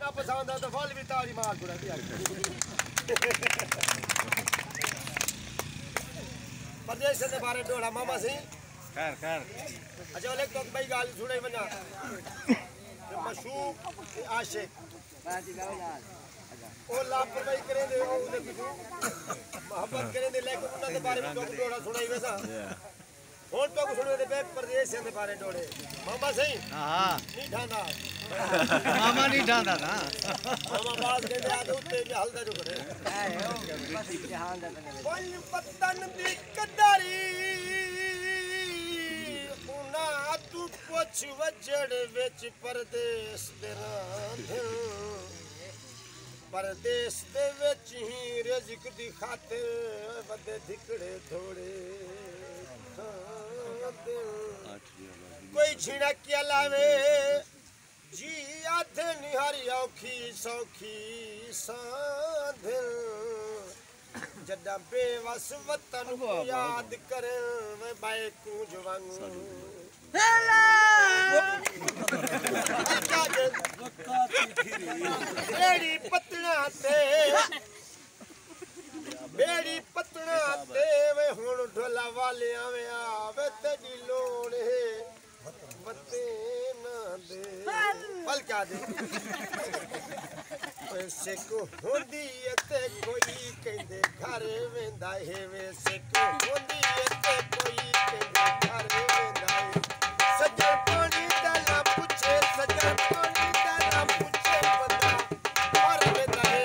पसंद आ तो फल भी ताली मार पूरा दिया परदेश से बारे डोड़ा मामा सिंह कर अच्छा लेक तो भाई गाल सुने वना मशूक आशिक ओ लापरवाही करे दे ओ ने किछु मोहब्बत करे दे लेकिन उन्हां दे बारे में डोड़ा सुनाई वैसा और तो सुने दे परदेश से बारे डोड़े मामा सही हां नहीं ठांदा मामा नहीं ठांदा था मामा बात कहते आ उत्ते में हलदा जो करे कोई पतन दी कदारी उना तू पुछ वजड़ विच परदेश दे रांध परदेश दे विच ही रिज़्क दी खातिर वदे धिकड़े थोड़े कोई झिड़किया लावे जी आधे निहारी औखी सौखी साध जदा बेवस वतन को याद करे मैं बाए कूंज वांगू बेड़ी पतना ते वे हुण ढोला वाले आवे आवे तेरी लोड़ है बते ना दे पल क्या दे वैसे को होंदी ते कोई कहंदे घर वेंदा है वैसे को होंदी ते कोई कहंदे घर वेंदा है सजन पानी दा ना पूछे सजन पानी दा ना पूछे बंदा और वेंदा है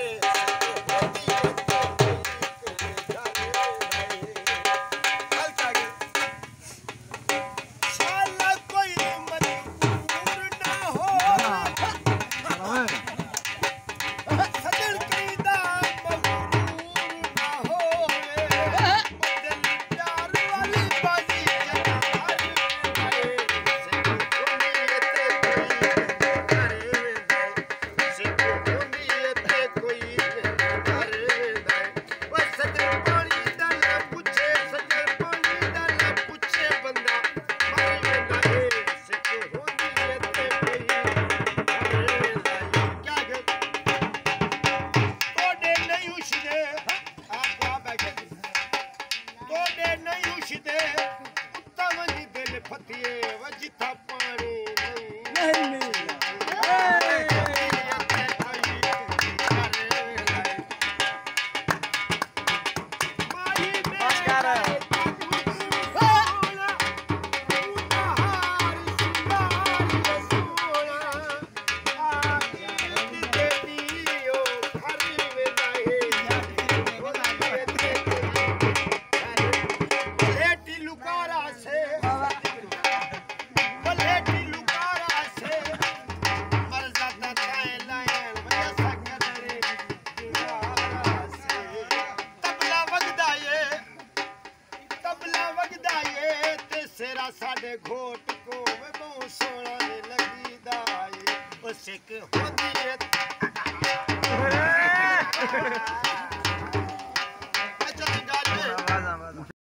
साडे घोट को वे बहुत सोना ने लगी दाई ओ सिक होंदी है